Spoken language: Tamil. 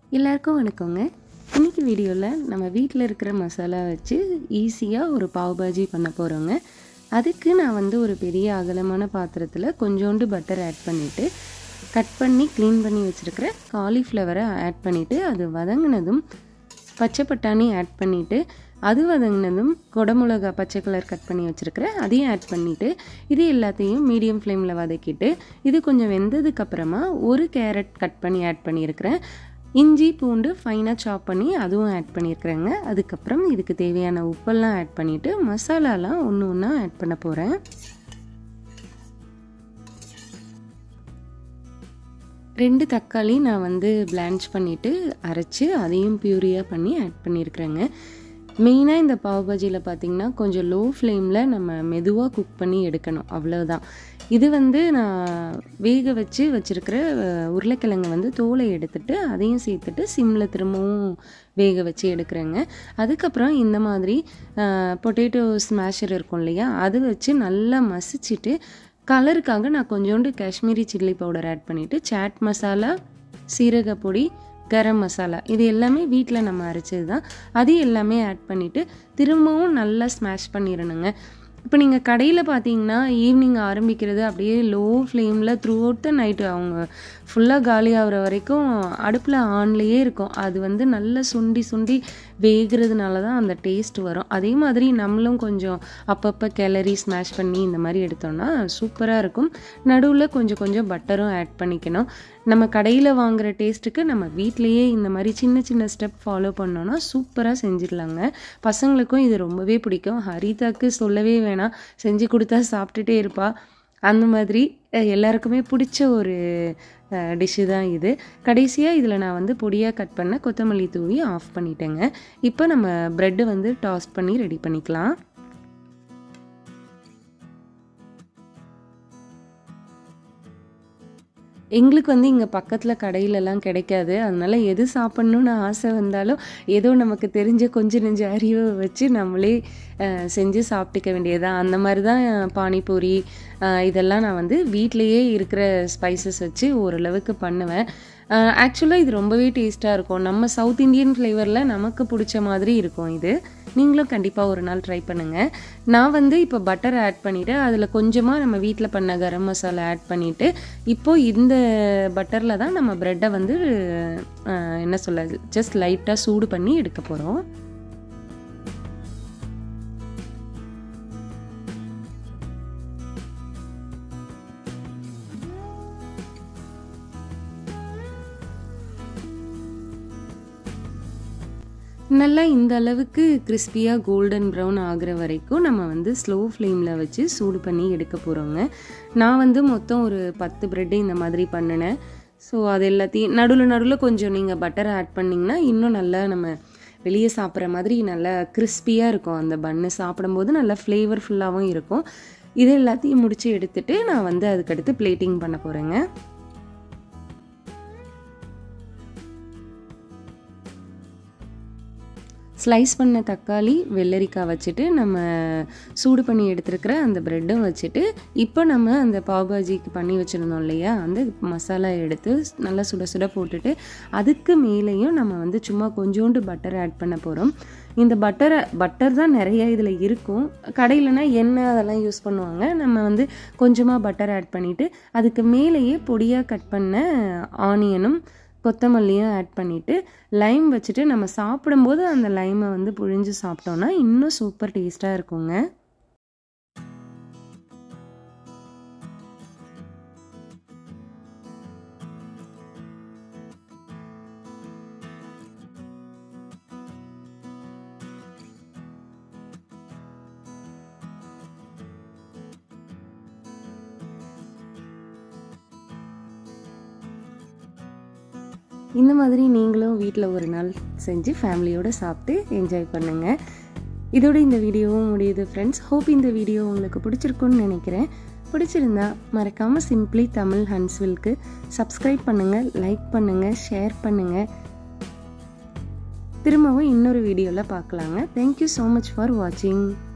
எல்லாருக்கும் வணக்கங்க. இன்னைக்கு வீடியோவில் நம்ம வீட்டில் இருக்கிற மசாலா வச்சு ஈஸியாக ஒரு பாவ் பாஜி பண்ண போகிறோங்க. அதுக்கு நான் வந்து ஒரு பெரிய அகலமான பாத்திரத்தில் கொஞ்சோண்டு பட்டர் ஆட் பண்ணிவிட்டு கட் பண்ணி க்ளீன் பண்ணி வச்சுருக்கிற காலிஃப்ளவரை ஆட் பண்ணிவிட்டு அது வதங்கினதும் பச்சை பட்டாணி ஆட் பண்ணிவிட்டு அது வதங்கினதும் கொடமிளகா பச்சை கலர் கட் பண்ணி வச்சுருக்கிறேன் அதையும் ஆட் பண்ணிவிட்டு இது எல்லாத்தையும் மீடியம் ஃப்ளேமில் வதக்கிட்டு இது கொஞ்சம் வெந்ததுக்கப்புறமா ஒரு கேரட் கட் பண்ணி ஆட் பண்ணியிருக்கிறேன். இஞ்சி பூண்டு ஃபைனாக சாப் பண்ணி அதுவும் ஆட் பண்ணியிருக்கிறேங்க. அதுக்கப்புறம் இதுக்கு தேவையான உப்பெல்லாம் ஆட் பண்ணிவிட்டு மசாலாலாம் ஒன்று ஒன்றா ஆட் பண்ண போகிறேன். ரெண்டு தக்காளி நான் வந்து பிளான்ச் பண்ணிவிட்டு அரைச்சி அதையும் பியூரியாக பண்ணி ஆட் பண்ணியிருக்கிறேங்க. மெயினாக இந்த பாவ் பாஜியில் பார்த்திங்கன்னா கொஞ்சம் லோ ஃப்ளேமில் நம்ம மெதுவாக குக் பண்ணி எடுக்கணும், அவ்வளோதான். இது வந்து நான் வேக வச்சு வச்சுருக்கிற உருளைக்கிழங்கு வந்து தோலை எடுத்துட்டு அதையும் சேர்த்துட்டு சிம்மில் திரும்பவும் வேக வச்சு எடுக்கிறேங்க. அதுக்கப்புறம் இந்த மாதிரி பொட்டேட்டோ ஸ்மாஷர் இருக்கும் இல்லையா, அது வச்சு நல்லா மசிச்சுட்டு கலருக்காக நான் கொஞ்சோண்டு காஷ்மீரி சில்லி பவுடர் ஆட் பண்ணிவிட்டு சாட் மசாலா, சீரகப்பொடி, கரம் மசாலா இது எல்லாமே வீட்டில் நம்ம அரைச்சது தான், அது எல்லாமே ஆட் பண்ணிவிட்டு திரும்பவும் நல்லா ஸ்மாஷ் பண்ணிடணுங்க. இப்போ நீங்கள் கடையில் பார்த்தீங்கன்னா ஈவினிங் ஆரம்பிக்கிறது அப்படியே லோ ஃப்ளேமில் த்ரூ அவுட் த நைட்டு அவங்க ஃபுல்லாக காலி ஆகிற வரைக்கும் அடுப்பில் ஆன்லேயே இருக்கும். அது வந்து நல்லா சுண்டி சுண்டி வேகிறதுனால தான் அந்த டேஸ்ட் வரும். அதே மாதிரி நம்மளும் கொஞ்சம் அப்பப்போ கிளறி ஸ்மாஷ் பண்ணி இந்த மாதிரி எடுத்தோம்னா சூப்பராக இருக்கும். நடுவில் கொஞ்சம் கொஞ்சம் பட்டரும் ஆட் பண்ணிக்கணும். நம்ம கடையில் வாங்குகிற டேஸ்ட்டுக்கு நம்ம வீட்டிலையே இந்த மாதிரி சின்ன சின்ன ஸ்டெப் ஃபாலோ பண்ணோன்னா சூப்பராக செஞ்சிடலாங்க. பசங்களுக்கும் இது ரொம்பவே பிடிக்கும். ஹரிதாக்கு சொல்லவே வேணாம், செஞ்சு கொடுத்தா சாப்பிட்டுட்டே இருப்பா. அந்த மாதிரி எல்லாருக்குமே பிடிச்ச ஒரு டிஷ்ஷு தான் இது. கடைசியாக இதில் நான் வந்து பொடியாக கட் பண்ண கொத்தமல்லி தூவி ஆஃப் பண்ணிட்டேங்க. இப்போ நம்ம ப்ரெட்டு வந்து டாஸ் பண்ணி ரெடி பண்ணிக்கலாம். எங்களுக்கு வந்து இங்கே பக்கத்தில் கடையிலலாம் கிடைக்காது. அதனால் எது சாப்பிட்ணுன்னு ஆசை வந்தாலும் ஏதோ நமக்கு தெரிஞ்ச கொஞ்சம் நெஞ்ச அறிவை வச்சு நம்மளே செஞ்சு சாப்பிட்டுக்க வேண்டியதான். அந்த மாதிரி தான் பானிபூரி இதெல்லாம் நான் வந்து வீட்டிலையே இருக்கிற ஸ்பைசஸ் வச்சு ஓரளவுக்கு பண்ணுவேன். ஆக்சுவலாக இது ரொம்பவே டேஸ்ட்டாக இருக்கும். நம்ம சவுத் இந்தியன் ஃப்ளேவரில் நமக்கு பிடிச்ச மாதிரி இருக்கும் இது. நீங்களும் கண்டிப்பாக ஒரு நாள் ட்ரை பண்ணுங்கள். நான் வந்து இப்போ பட்டர் ஆட் பண்ணிவிட்டு அதில் கொஞ்சமாக நம்ம வீட்டில் பண்ண கரம் மசாலா ஆட் பண்ணிவிட்டு இப்போது இந்த பட்டரில் தான் நம்ம ப்ரெட்டை வந்து என்ன சொல்ல ஜஸ்ட் லைட்டாக சூடு பண்ணி எடுக்க போகிறோம். நல்லா இந்த அளவுக்கு கிறிஸ்பியாக கோல்டன் ப்ரௌன் ஆகிற வரைக்கும் நம்ம வந்து ஸ்லோ ஃப்ளேமில் வச்சு சூடு பண்ணி எடுக்க போகிறோங்க. நான் வந்து மொத்தம் ஒரு 10 ப்ரெட்டு இந்த மாதிரி பண்ணினேன். ஸோ அது எல்லாத்தையும் நடுவில் கொஞ்சம் நீங்கள் பட்டர் ஆட் பண்ணிங்கன்னா இன்னும் நல்லா நம்ம வெளியே சாப்பிட்ற மாதிரி நல்லா கிறிஸ்பியாக இருக்கும். அந்த பன்னு சாப்பிடும்போது நல்லா ஃப்ளேவர்ஃபுல்லாகவும் இருக்கும். இது எல்லாத்தையும் முடித்து எடுத்துகிட்டு நான் வந்து அதுக்கடுத்து பிளேட்டிங் பண்ண போகிறேங்க. ஸ்லைஸ் பண்ண தக்காளி, வெள்ளரிக்காய் வச்சுட்டு நம்ம சூடு பண்ணி எடுத்துருக்கிற அந்த ப்ரெட்டும் வச்சுட்டு இப்போ நம்ம அந்த பாவ் பாஜிக்கு பண்ணி வச்சுருந்தோம் இல்லையா, அந்த மசாலா எடுத்து நல்லா சுட சுட போட்டுட்டு அதுக்கு மேலேயும் நம்ம வந்து சும்மா கொஞ்சோண்டு பட்டர் ஆட் பண்ண போகிறோம். இந்த பட்டர் தான் நிறைய இதில் இருக்கும். கடையிலனா எண்ணெய் அதெல்லாம் யூஸ் பண்ணுவாங்க. நம்ம வந்து கொஞ்சமாக பட்டர் ஆட் பண்ணிவிட்டு அதுக்கு மேலேயே பொடியாக கட் பண்ண ஆனியனும் கொத்தமல்லியும் ஆட் பண்ணிவிட்டு லைம் வச்சுட்டு நம்ம சாப்பிடும்போது அந்த லைமை வந்து புழிஞ்சு சாப்பிட்டோன்னா இன்னும் சூப்பர் டேஸ்ட்டாக இருக்குங்க. இந்த மாதிரி நீங்களும் வீட்டில் ஒரு நாள் செஞ்சு ஃபேமிலியோடு சாப்பிட்டு என்ஜாய் பண்ணுங்கள். இதோட இந்த வீடியோவும் முடியுது ஃப்ரெண்ட்ஸ். ஹோப் இந்த வீடியோ உங்களுக்கு பிடிச்சிருக்குன்னு நினைக்கிறேன். பிடிச்சிருந்தா மறக்காமல் சிம்பிளி தமிழ் ஹன்ஸ்வில்க்கு சப்ஸ்கிரைப் பண்ணுங்கள், லைக் பண்ணுங்கள், ஷேர் பண்ணுங்கள். திரும்பவும் இன்னொரு வீடியோவில் பார்க்கலாங்க. தேங்க்யூ ஸோ மச் ஃபார் வாட்சிங்.